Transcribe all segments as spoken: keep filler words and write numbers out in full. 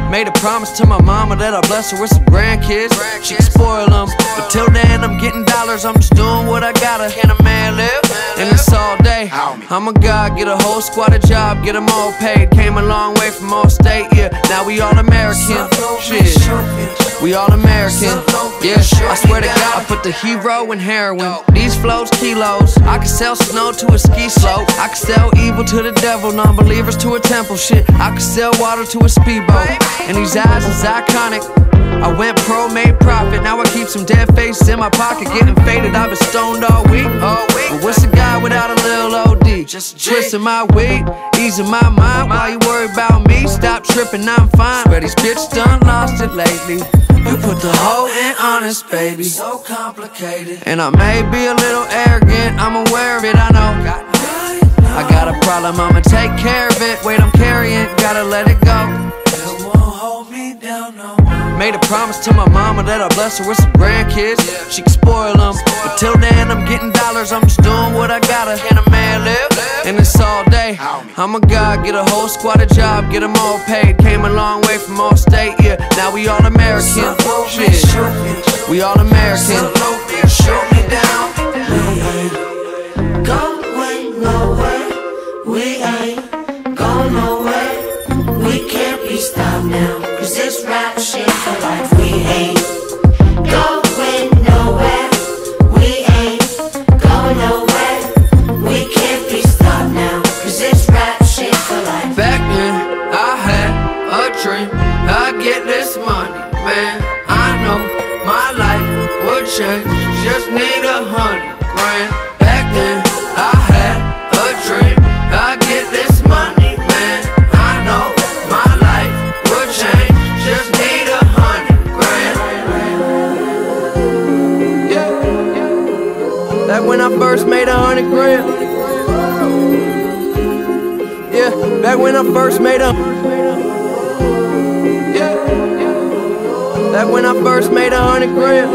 Made a promise to my mama that I'll bless her with some grandkids. She can spoil them, but till then I'm getting dollars. I'm just doing what I gotta. Can a man live? And it's all day. I'm a god, get a whole squad a job, get them all paid. Came a long way from all state, yeah. Now we all American. Shit, we all American. Yeah, I swear to God, I put the hero in heroin. These flows, kilos. I can sell snow to a ski slope. I can sell evil to the devil, non-believers to a temple. Shit, I can sell water to a speedboat. And these eyes is iconic. I went pro, made profit. Now I keep some dead faces in my pocket, getting faded. I've been stoned all week. All week. But what's a guy without a little O D? Just twisting my weed, easing my mind. Why you worry about me? Stop tripping, I'm fine. Swear these bitches done lost it lately. You put the whole in honest, baby. So complicated. And I may be a little arrogant, I'm aware of it, I know. I got a problem, I'ma take care of it. Weight I'm carrying, gotta let it go. It won't hold me down no more. Made a promise to my mama that I'll bless her with some grandkids. She can spoil them, but till then I'm getting dollars. I'm just doing what I gotta. Can a man live? And it's all day. I'm a god, get a whole squad a job, get them all paid. Came a long way from all state, yeah. Now we all American. Shit, we all American. Shoot me down. We ain't going nowhere. We ain't going nowhere. We can't be stopped now, cause this rap shit for life. We ain't going nowhere. We ain't going nowhere. We can't be stopped now, cause this rap shit for life. Back then, I had a dream, I'd get this money, man. I know my life would change, just need a hundred grand. Back then, I had a dream, I'd get this money, man. I know my life would change, just need a hundred grand. Yeah. Back when I first made a hundred grand. Yeah, back when I first made a Yeah, back when I first made a hundred grand.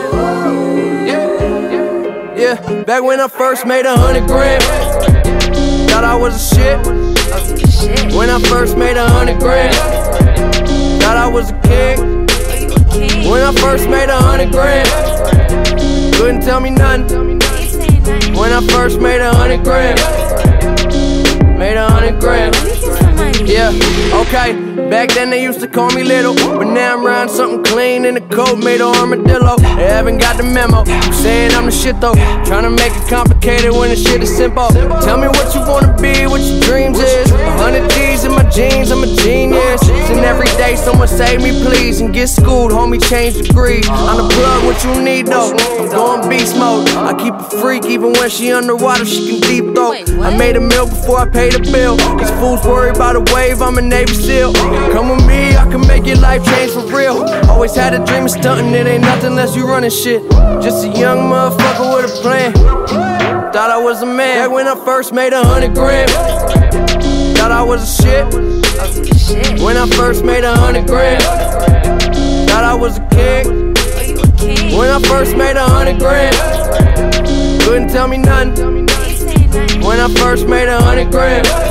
Yeah, yeah, back when I first made a hundred grand. Thought I was a shit. When I first made a hundred grand. Thought I was a king. When I first made a hundred grand. Couldn't tell me nothing. When I first made a hundred grand. Made a hundred grand. Yeah, okay. Back then they used to call me little, but now I'm riding something clean in a coat made of armadillo. They haven't got the memo, saying I'm the shit though. Trying to make it complicated when the shit is simple. Tell me what you wanna be, what your dreams is. A hundred G's in my jeans, I'm a genius. And every day someone save me please and get schooled, homie change degrees. I'm the plug, what you need though. I'm going beast mode. I keep a freak even when she underwater, she can deep throat. I made a meal before I paid a bill. These fools worry about a wave, I'm a Navy SEAL. Come with me, I can make your life change for real. Always had a dream of stunting, it ain't nothing unless you running shit. Just a young motherfucker with a plan. Thought I was a man, back when I first made a hundred grand. Thought I was a shit. When I first made a hundred grand. Thought I was a king. When I first made a hundred grand. Couldn't tell me nothing. When I first made a hundred grand.